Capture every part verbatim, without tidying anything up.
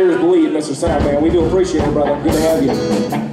ears bleed, Mister Sound Man. We do appreciate it, brother. Good to have you.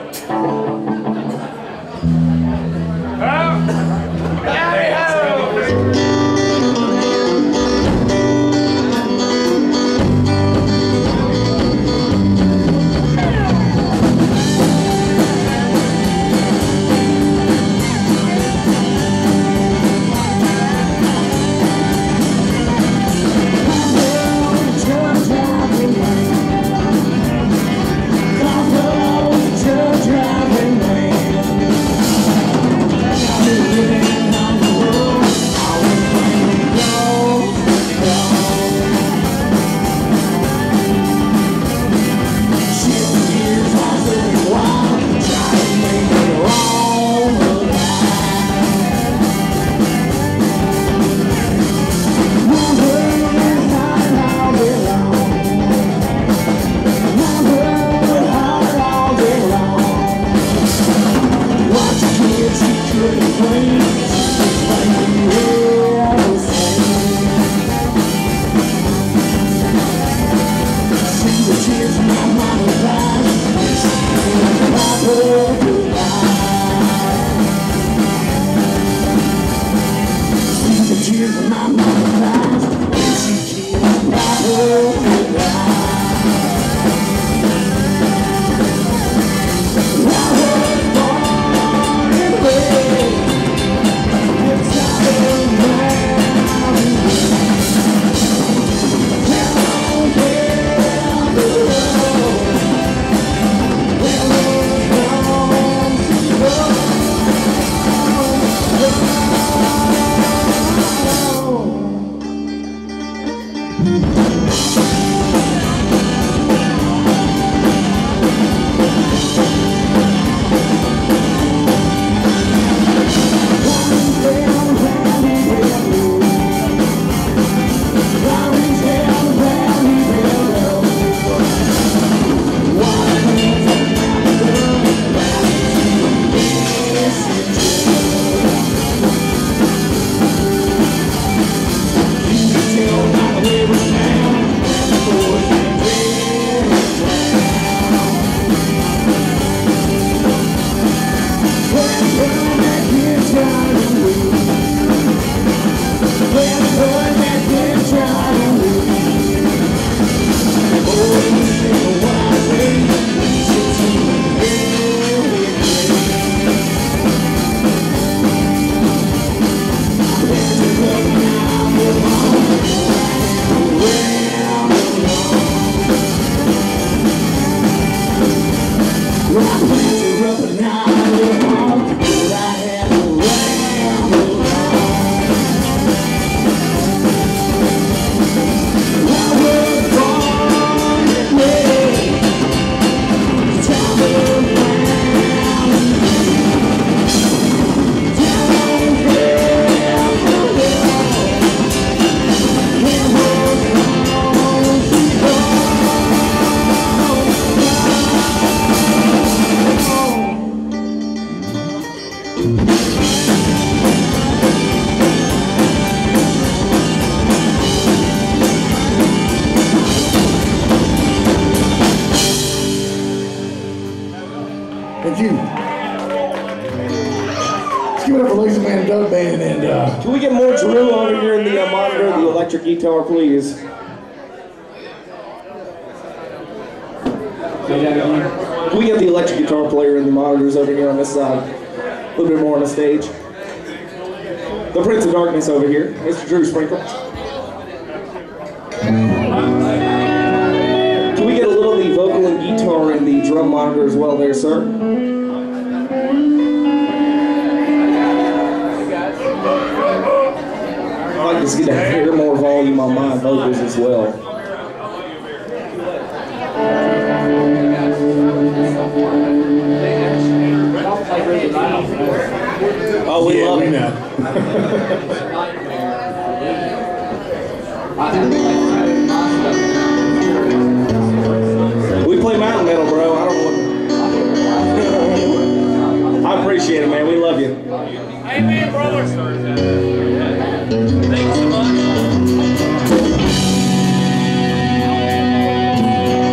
Can we get more Drew over here in the uh, monitor, the electric guitar, please? Can we get the electric guitar player and the monitors over here on this side? A little bit more on the stage. The Prince of Darkness over here, Mister Drew Sprinkle. Can we get a little of the vocal and guitar and the drum monitor as well there, sir? I'd like to get a hear more volume on my vocals as well. Oh, we yeah, love we it. know. We play mountain metal, bro. I don't want. I appreciate it, man. We love you. Amen, brother. Thanks so much.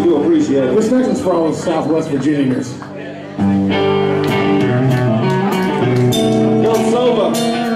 do appreciate it. This next one's for all the Southwest Virginians. Yo, Sova.